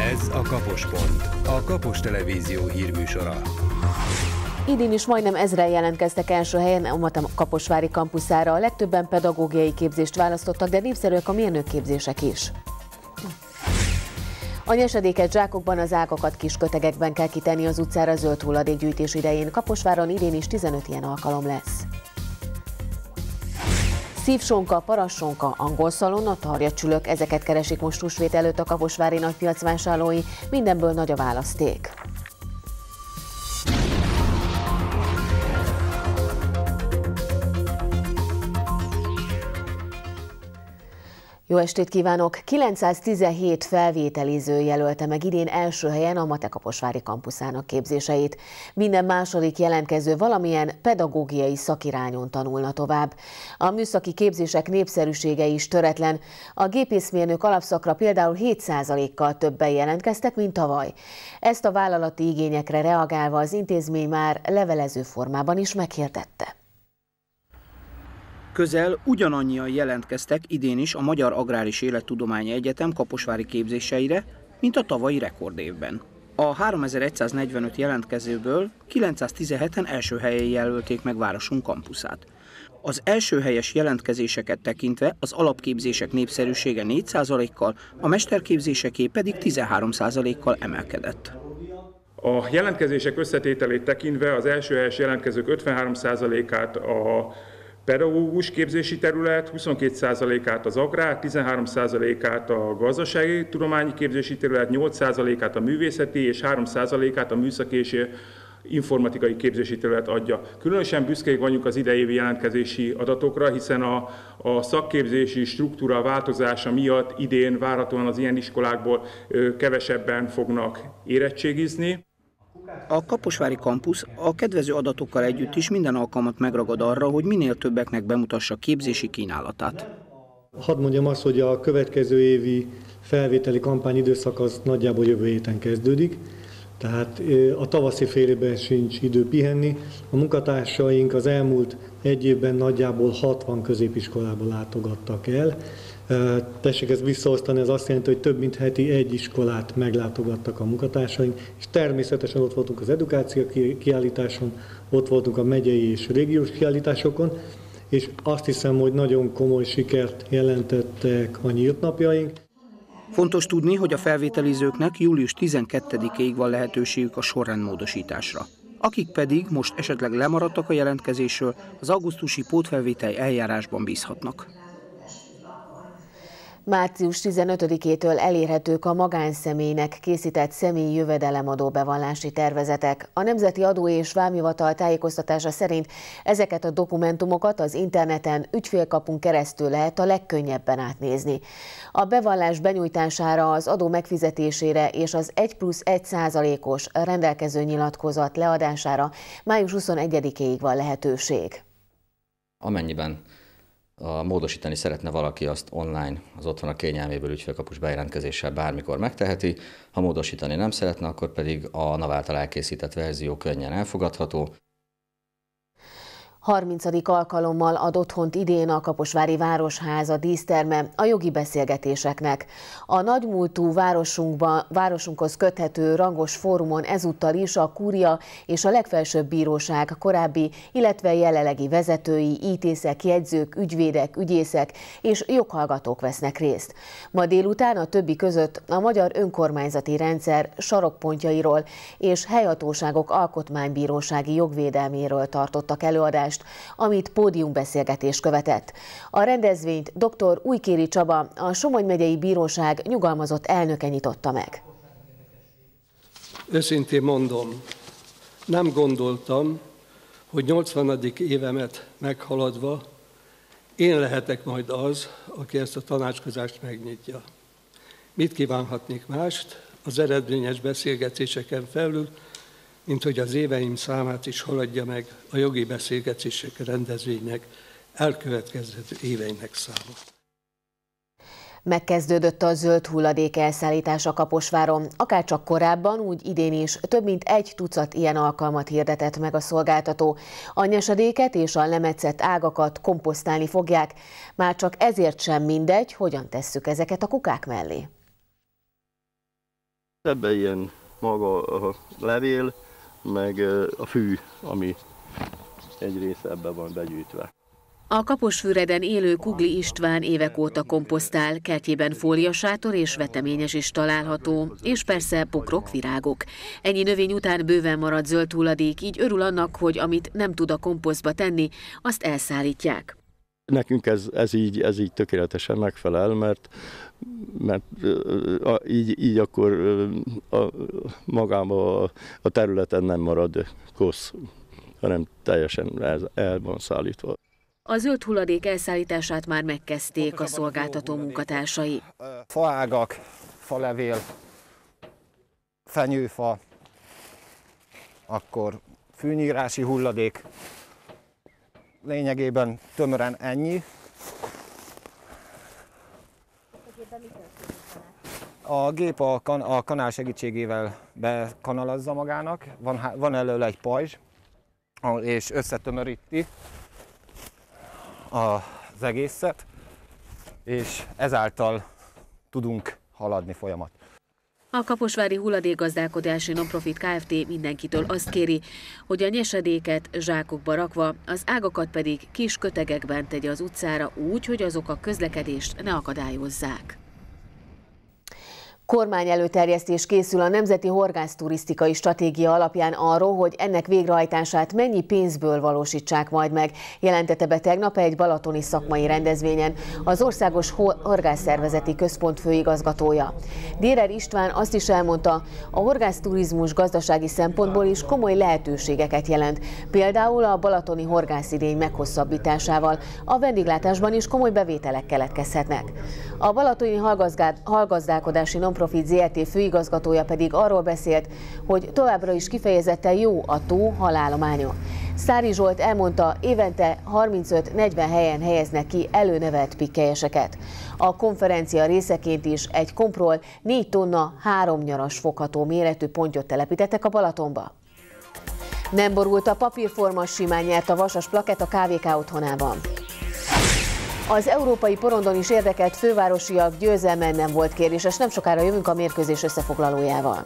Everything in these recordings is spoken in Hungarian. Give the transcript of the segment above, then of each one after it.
Ez a Kapospont, a Kapos Televízió hírműsora. Idén is majdnem 1000-en jelentkeztek első helyen a kaposvári kampuszára. A legtöbben pedagógiai képzést választottak, de népszerűek a mérnökképzések is. A nyesedéket zsákokban, az ágakat kis kötegekben kell kitenni az utcára zöld hulladékgyűjtés idején. Kaposváron idén is 15 ilyen alkalom lesz. Szívsonka, parassonka, angol szalonna, tarjacsülök, ezeket keresik most húsvét előtt a kaposvári nagypiac vásárlói, mindenből nagy a választék. Jó estét kívánok! 917 felvételiző jelölte meg idén első helyen a MATE kaposvári kampuszának képzéseit. Minden második jelentkező valamilyen pedagógiai szakirányon tanulna tovább. A műszaki képzések népszerűsége is töretlen. A gépészmérnök alapszakra például 7%-kal többen jelentkeztek, mint tavaly. Ezt a vállalati igényekre reagálva az intézmény már levelező formában is meghirdette. Közel ugyanannyian jelentkeztek idén is a Magyar Agrár és Élettudományi Egyetem kaposvári képzéseire, mint a tavalyi rekordévben. A 3145 jelentkezőből 917-en első helyen jelölték meg városunk kampuszát. Az első helyes jelentkezéseket tekintve az alapképzések népszerűsége 4%-kal, a mesterképzéseké pedig 13%-kal emelkedett. A jelentkezések összetételét tekintve az első helyes jelentkezők 53%-át a pedagógus képzési terület, 22%-át az agrár, 13%-át a gazdasági tudományi képzési terület, 8%-át a művészeti és 3%-át a műszaki és informatikai képzési terület adja. Különösen büszkék vagyunk az idei jelentkezési adatokra, hiszen a szakképzési struktúra változása miatt idén várhatóan az ilyen iskolákból kevesebben fognak érettségizni. A kaposvári kampusz a kedvező adatokkal együtt is minden alkalmat megragad arra, hogy minél többeknek bemutassa képzési kínálatát. Hadd mondjam azt, hogy a következő évi felvételi kampányidőszak az nagyjából jövő héten kezdődik, tehát a tavaszi fél évben sincs idő pihenni. A munkatársaink az elmúlt egy évben nagyjából 60 középiskolába látogattak el. Tessék ezt visszaosztani, ez azt jelenti, hogy több mint heti egy iskolát meglátogattak a munkatársaink, és természetesen ott voltunk az edukáció kiállításon, ott voltunk a megyei és régiós kiállításokon, és azt hiszem, hogy nagyon komoly sikert jelentettek a nyílt napjaink. Fontos tudni, hogy a felvételizőknek július 12-ig van lehetőségük a sorrendmódosításra. Akik pedig most esetleg lemaradtak a jelentkezésről, az augusztusi pótfelvételi eljárásban bízhatnak. Március 15-től elérhetők a magánszemélynek készített személyi jövedelemadó bevallási tervezetek. A Nemzeti Adó és Vámhivatal tájékoztatása szerint ezeket a dokumentumokat az interneten ügyfélkapun keresztül lehet a legkönnyebben átnézni. A bevallás benyújtására, az adó megfizetésére és az 1+1%-os rendelkező nyilatkozat leadására május 21-ig van lehetőség. Amennyiben módosítani szeretne valaki, azt online, az otthona kényelméből ügyfélkapus bejelentkezéssel bármikor megteheti. Ha módosítani nem szeretne, akkor pedig a NAV által elkészített verzió könnyen elfogadható. 30. alkalommal ad otthont idén a Kaposvári Városháza díszterme a jogi beszélgetéseknek. A nagymúltú városunkhoz köthető rangos fórumon ezúttal is a kúria és a legfelsőbb bíróság korábbi, illetve jelenlegi vezetői, ítészek, jegyzők, ügyvédek, ügyészek és joghallgatók vesznek részt. Ma délután a többi között a magyar önkormányzati rendszer sarokpontjairól és helyhatóságok alkotmánybírósági jogvédelméről tartottak előadást, amit pódiumbeszélgetés követett. A rendezvényt dr. Újkéri Csaba, a Somogy megyei bíróság nyugalmazott elnöke nyitotta meg. Őszintén mondom, nem gondoltam, hogy 80. évemet meghaladva én lehetek majd az, aki ezt a tanácskozást megnyitja. Mit kívánhatnék mást az eredményes beszélgetéseken felül, mint hogy az éveim számát is haladja meg a jogi beszélgetések rendezvénynek elkövetkező éveinek száma. Megkezdődött a zöld hulladék elszállítása Kaposváron. Akárcsak korábban, úgy idén is több mint 1 tucat ilyen alkalmat hirdetett meg a szolgáltató. A nyesedéket és a lemetszett ágakat komposztálni fogják. Már csak ezért sem mindegy, hogyan tesszük ezeket a kukák mellé. Ebben ilyen maga a levél, meg a fű, ami egy része ebben van begyűjtve. A Kaposfüreden élő Kugli István évek óta komposztál, kertjében fóliasátor és veteményes is található, és persze bokrok, virágok. Ennyi növény után bőven marad zöld hulladék, így örül annak, hogy amit nem tud a komposztba tenni, azt elszállítják. Nekünk ez így tökéletesen megfelel, mert így akkor magában a területen nem marad kosz, hanem teljesen el van szállítva. A zöld hulladék elszállítását már megkezdték a szolgáltató munkatársai. Faágak, falevél, fenyőfa, akkor fűnyírási hulladék, lényegében tömören ennyi. A gép a kanál segítségével bekanalazza magának, van előle egy pajzs, és összetömöríti az egészet, és ezáltal tudunk haladni folyamat. A Kaposvári Hulladékgazdálkodási Nonprofit Kft. Mindenkitől azt kéri, hogy a nyesedéket zsákokba rakva, az ágakat pedig kis kötegekben tegye az utcára úgy, hogy azok a közlekedést ne akadályozzák. Kormány előterjesztés készül a Nemzeti Horgászturisztikai Stratégia alapján arról, hogy ennek végrehajtását mennyi pénzből valósítsák majd meg, jelentette be tegnap egy balatoni szakmai rendezvényen az Országos Horgászszervezeti Központ főigazgatója. Dérer István azt is elmondta, a horgászturizmus gazdasági szempontból is komoly lehetőségeket jelent, például a balatoni horgászidény meghosszabbításával, a vendéglátásban is komoly bevételek keletkezhetnek. A balatoni hallgazdálkodási Nonprofit Zrt. Főigazgatója pedig arról beszélt, hogy továbbra is kifejezetten jó a tó halállománya. Szári Zsolt elmondta, évente 35-40 helyen helyeznek ki előnevelt pikkelyeseket. A konferencia részeként is egy kompról 4 tonna 3 nyaras fogható méretű pontyot telepítettek a Balatonba. Nem borult a papírforma, simán nyert a vasas plakett a KVK otthonában. Az európai porondon is érdekelt fővárosiak győzelmen nem volt kérdéses, nem sokára jövünk a mérkőzés összefoglalójával.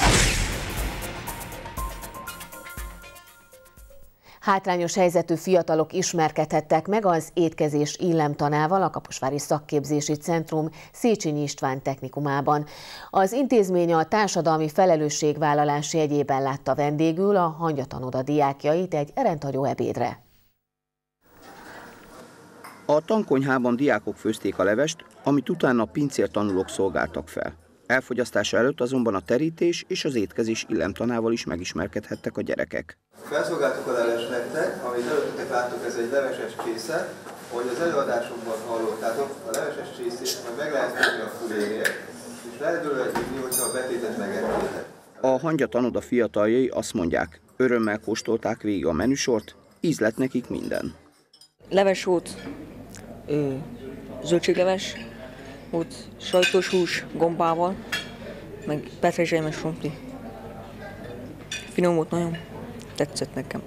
Hátrányos helyzetű fiatalok ismerkedhettek meg az étkezés illemtanával a Kaposvári Szakképzési Centrum Széchenyi István technikumában. Az intézmény a társadalmi felelősségvállalás jegyében látta vendégül a hangyatanoda diákjait egy rendhagyó ebédre. A tankonyhában diákok főzték a levest, amit utána a pincértanulók szolgáltak fel. Elfogyasztása előtt azonban a terítés és az étkezés illemtanával is megismerkedhettek a gyerekek. Felszolgáltuk a levest nektek, amit előttetek láttuk, ez egy leveses csésze, ahogy az előadásokban hallottátok, a leveses csészét majd meg lehet fogni a fülérért, és lehet belőle hívni, hogyha a betétet megettétek. A hangyatanoda fiataljai azt mondják, örömmel kóstolták végig a menüsort, íz lett nekik minden. Leves volt, zöldségleves, volt sajtos hús gombával, meg petrezselymes krumpli. Finom volt, nagyon tetszett nekem.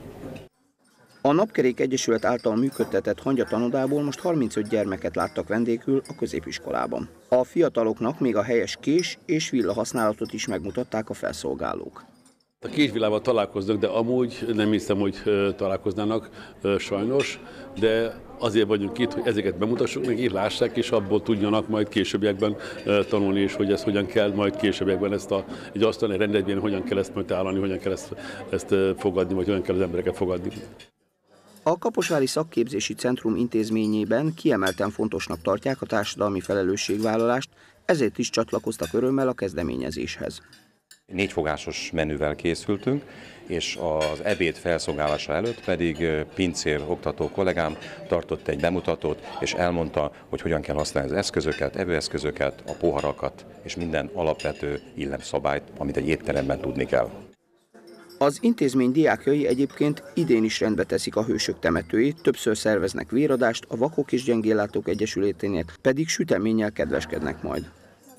A Napkerék Egyesület által működtetett hangyatanodából most 35 gyermeket láttak vendégül a középiskolában. A fiataloknak még a helyes kés és villa használatot is megmutatták a felszolgálók. A késvillával találkoznak, de amúgy nem hiszem, hogy találkoznának sajnos, de azért vagyunk itt, hogy ezeket bemutassuk, meg így lássák, és abból tudjanak majd későbbiekben tanulni, és hogy ezt hogyan kell majd későbbiekben egy asztalon, egy rendezvényen, hogyan kell ezt majd tálalni, hogyan kell ezt fogadni, vagy hogyan kell az embereket fogadni. A Kaposvári Szakképzési Centrum intézményében kiemelten fontosnak tartják a társadalmi felelősségvállalást, ezért is csatlakoztak örömmel a kezdeményezéshez. 4 fogásos menüvel készültünk, és az ebéd felszolgálása előtt pedig pincér oktató kollégám tartott egy bemutatót, és elmondta, hogy hogyan kell használni az eszközöket, evőeszközöket, a poharakat, és minden alapvető illemszabályt, amit egy étteremben tudni kell. Az intézmény diákjai egyébként idén is rendbe teszik a Hősök temetőjét, többször szerveznek véradást, a Vakok és Gyengéllátók Egyesületénél pedig süteménnyel kedveskednek majd.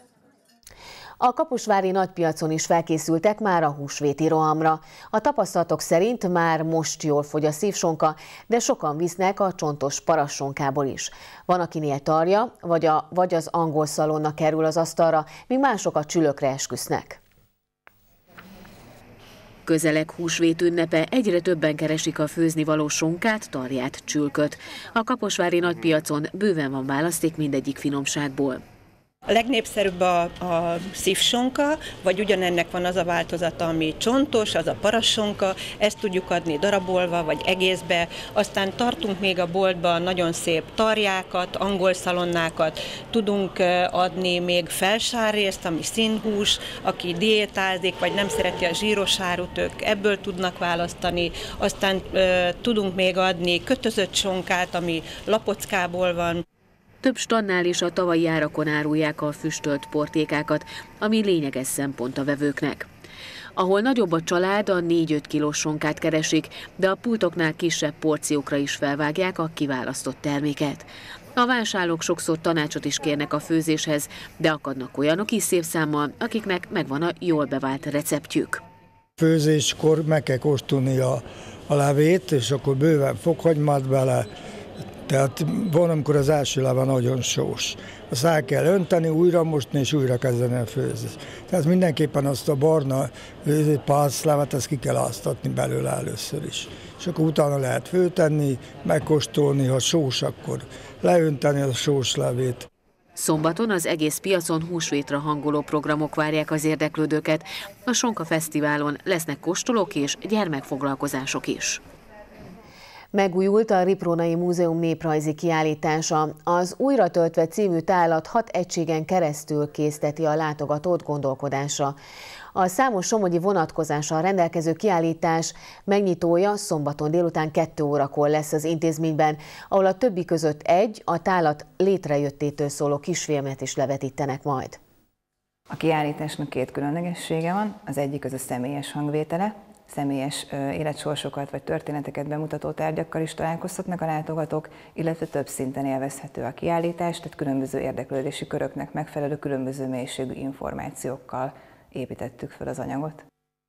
A kaposvári nagypiacon is felkészültek már a húsvéti rohamra. A tapasztalatok szerint már most jól fogy a szívsonka, de sokan visznek a csontos parassonkából is. Van, akinél tarja, vagy az angol szalonna kerül az asztalra, míg mások a csülökre esküsznek. Közeleg húsvét ünnepe, egyre többen keresik a főznivaló sonkát, tarját, csülköt. A kaposvári nagypiacon bőven van választék mindegyik finomságból. A legnépszerűbb a szívsonka, vagy ugyanennek van az a változata, ami csontos, az a parassonka, ezt tudjuk adni darabolva, vagy egészbe. Aztán tartunk még a boltban nagyon szép tarjákat, angol szalonnákat, tudunk adni még felsárrészt, ami színhús, aki diétázik, vagy nem szereti a zsíros árut, ők ebből tudnak választani. Aztán tudunk még adni kötözött sonkát, ami lapockából van. Több stannál is a tavalyi árakon árulják a füstölt portékákat, ami lényeges szempont a vevőknek. Ahol nagyobb a család, a 4-5 kilós sonkát keresik, de a pultoknál kisebb porciókra is felvágják a kiválasztott terméket. A vásárlók sokszor tanácsot is kérnek a főzéshez, de akadnak olyanok is szép számmal, akiknek megvan a jól bevált receptjük. Főzéskor meg kell kóstolni a levét, és akkor bőven fokhagymát bele. Tehát van, amikor az első leve nagyon sós. Azt el kell önteni, újra mosni, és újra kezdeni a főzést. Tehát mindenképpen azt a barna pászlevet, ezt ki kell áztatni belőle először is. És akkor utána lehet főtenni, megkóstolni, ha sós, akkor leönteni a sós levét. Szombaton az egész piacon húsvétra hangoló programok várják az érdeklődőket. A Sonka Fesztiválon lesznek kóstolók és gyermekfoglalkozások is. Megújult a Riprónai Múzeum néprajzi kiállítása. Az Újra töltve című tálat 6 egységen keresztül készteti a látogatót gondolkodásra. A számos somogyi vonatkozással rendelkező kiállítás megnyitója szombaton délután 2 órakor lesz az intézményben, ahol a többi között a tálat létrejöttétől szóló kisfilmet is levetítenek majd. A kiállításnak 2 különlegessége van, az egyik az a személyes hangvétele. Személyes életsorsokat vagy történeteket bemutató tárgyakkal is találkozhatnak a látogatók, illetve több szinten élvezhető a kiállítás, tehát különböző érdeklődési köröknek megfelelő különböző mélységű információkkal építettük fel az anyagot.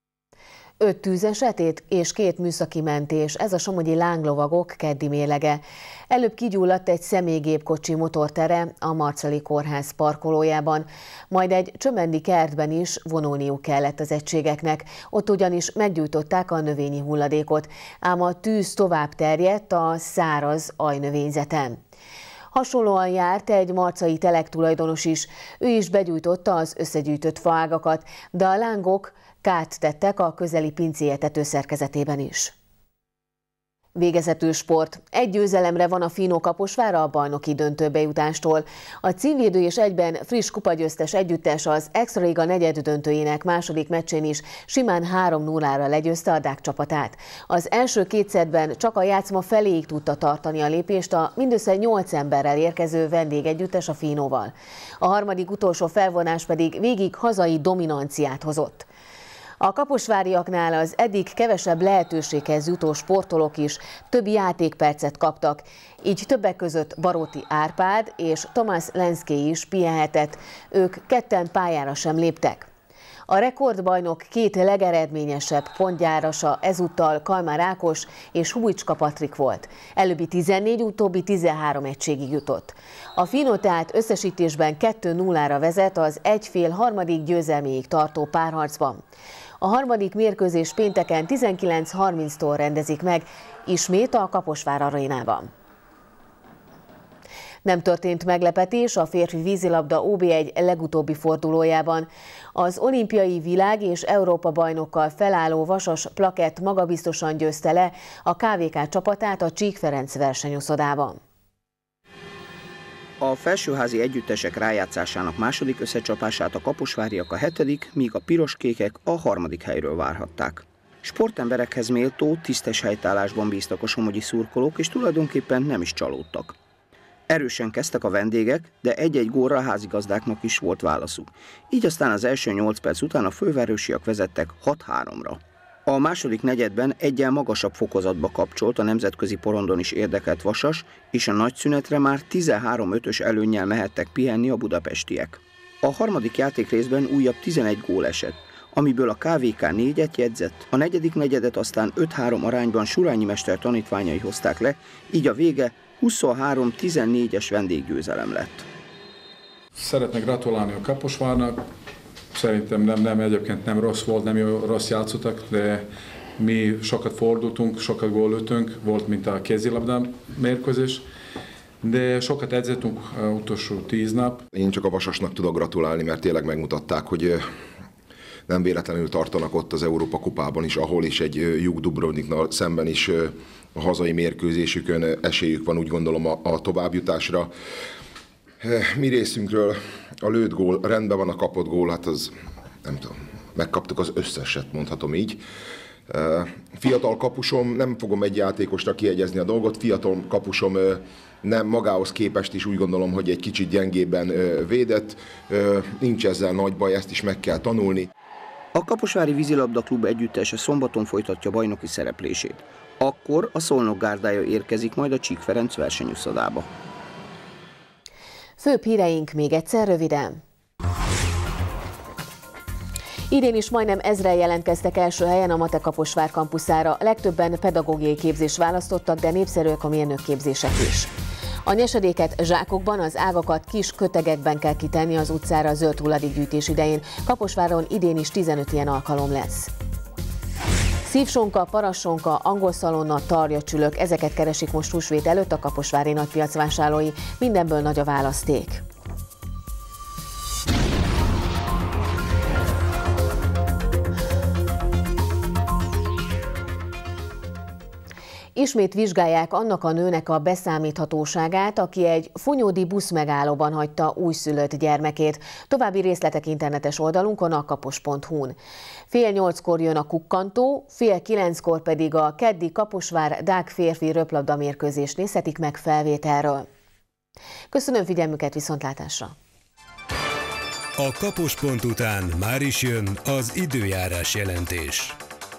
5 tűzesetét és 2 műszaki mentés, ez a somogyi lánglovagok keddi mérlege. Előbb kigyulladt egy személygépkocsi motortere a Marcali Kórház parkolójában, majd egy csömendi kertben is vonulniuk kellett az egységeknek, ott ugyanis meggyújtották a növényi hulladékot, ám a tűz tovább terjedt a száraz ajnövényzeten. Hasonlóan járt egy marcai telek tulajdonos is, ő is begyújtotta az összegyűjtött faágakat, de a lángok kárt tettek a közeli pincéje tetőszerkezetében is. Végezetül sport. 1 győzelemre van a Fino Kaposvár a bajnoki döntőbe jutástól. A címvédő és egyben friss kupagyőztes együttes az Extraliga negyeddöntőjének második meccsén is simán 3-0-ra legyőzte a dák csapatát. Az első 2 szettben csak a játszma feléig tudta tartani a lépést a mindössze 8 emberrel érkező vendégegyüttes a Finóval. A harmadik utolsó felvonás pedig végig hazai dominanciát hozott. A kaposváriaknál az eddig kevesebb lehetőséghez jutó sportolók is több játékpercet kaptak, így többek között Baróti Árpád és Tomás Lenszky is pihenhetett, ők ketten pályára sem léptek. A rekordbajnok 2 legeredményesebb pontgyárasa ezúttal Kalmár Ákos és Hubicska Patrik volt. Előbbi 14, utóbbi 13 egységig jutott. A Fino tehát összesítésben 2-0-ra vezet az egyfél harmadik győzelméig tartó párharcban. A harmadik mérkőzés pénteken 19:30-tól rendezik meg, ismét a Kaposvár arénában. Nem történt meglepetés a férfi vízilabda OB1 legutóbbi fordulójában. Az olimpiai világ- és Európa-bajnokkal felálló Vasas Plakett magabiztosan győzte le a KVK csapatát a Csík Ferenc versenyuszodában. A felsőházi együttesek rájátszásának második összecsapását a kaposváriak a 7., míg a piroskékek a 3. helyről várhatták. Sportemberekhez méltó, tisztes helytállásban bíztak a somogyi szurkolók, és tulajdonképpen nem is csalódtak. Erősen kezdtek a vendégek, de egy-egy gólra a házigazdáknak is volt válaszuk. Így aztán az első 8 perc után a fővárosiak vezettek 6-3-ra. A második negyedben eggyel magasabb fokozatba kapcsolt a nemzetközi porondon is érdekelt Vasas, és a nagy szünetre már 13-5-ös előnnyel mehettek pihenni a budapestiek. A harmadik játékrészben újabb 11 gól esett, amiből a KVK 4-et jegyzett, a negyedik negyedet aztán 5-3 arányban Surányi mester tanítványai hozták le, így a vége 23-14-es vendéggyőzelem lett. Szeretnék gratulálni a Kaposvárnak, Szerintem nem egyébként nem rossz volt, nem rossz játszottak, de mi sokat fordultunk, sokat góllöttünk, volt mint a kézilabda mérkőzés, de sokat edzettünk utolsó 10 nap. Én csak a Vasasnak tudok gratulálni, mert tényleg megmutatták, hogy nem véletlenül tartanak ott az Európa kupában is, ahol is egy Juk Dubrovniknal szemben is a hazai mérkőzésükön esélyük van, úgy gondolom, a továbbjutásra. Mi részünkről a lőtt gól, rendben van, a kapott gól, hát az nem tudom, megkaptuk az összeset, mondhatom így. Fiatal kapusom, nem fogom egy játékosra kiegyezni a dolgot, fiatal kapusom nem magához képest is úgy gondolom, hogy egy kicsit gyengébben védett, nincs ezzel nagy baj, ezt is meg kell tanulni. A Kaposvári Vízilabda Klub együttese szombaton folytatja bajnoki szereplését. Akkor a Szolnok gárdája érkezik majd a Csík Ferenc versenyuszodába. Főbb híreink még egyszer röviden. Idén is majdnem 1000-en jelentkeztek első helyen a MATE Kaposvár kampuszára. Legtöbben pedagógiai képzést választottak, de népszerűek a mérnökképzések is. A nyesedéket zsákokban, az ágakat kis kötegekben kell kitenni az utcára zöld hulladékgyűjtés idején. Kaposváron idén is 15 ilyen alkalom lesz. Szívsonka, parassonka, angol szalonna, tarjacsülök, ezeket keresik most húsvét előtt a kaposvári nagypiac vásárlói. Mindenből nagy a választék. Ismét vizsgálják annak a nőnek a beszámíthatóságát, aki egy fonyódi buszmegállóban hagyta újszülött gyermekét. További részletek internetes oldalunkon, a kapos.hu-n. 7:30-kor jön a kukkantó, 8:30-kor pedig a keddi Kaposvár-Dák férfi röplabda mérkőzést nézhetik meg felvételről. Köszönöm figyelmüket, viszontlátásra! A Kapos.hu után már is jön az időjárás jelentés.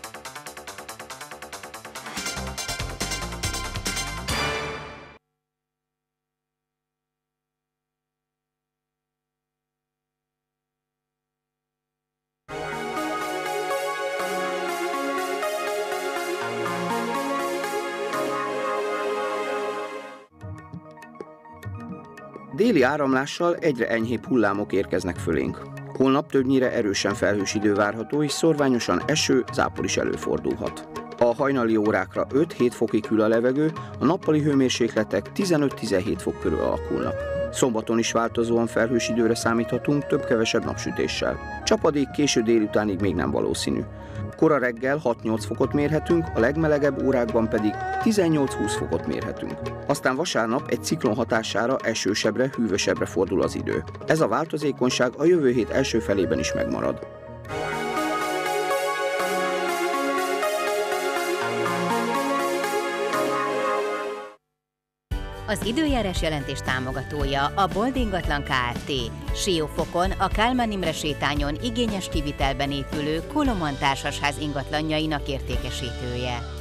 Déli áramlással egyre enyhébb hullámok érkeznek fölénk. Holnap többnyire erősen felhős idő várható, és szorványosan eső, zápor is előfordulhat. A hajnali órákra 5-7 fokig hűl a levegő, a nappali hőmérsékletek 15-17 fok körül alakulnak. Szombaton is változóan felhős időre számíthatunk, több-kevesebb napsütéssel. Csapadék késő délutánig még nem valószínű. Kora reggel 6-8 fokot mérhetünk, a legmelegebb órákban pedig 18-20 fokot mérhetünk. Aztán vasárnap egy ciklon hatására esősebbre, hűvösebbre fordul az idő. Ez a változékonyság a jövő hét első felében is megmarad. Az időjárás jelentés támogatója a Bold Ingatlan Kft. Siófokon a Kálmán Imre sétányon igényes kivitelben épülő Koloman társasház ingatlanjainak értékesítője.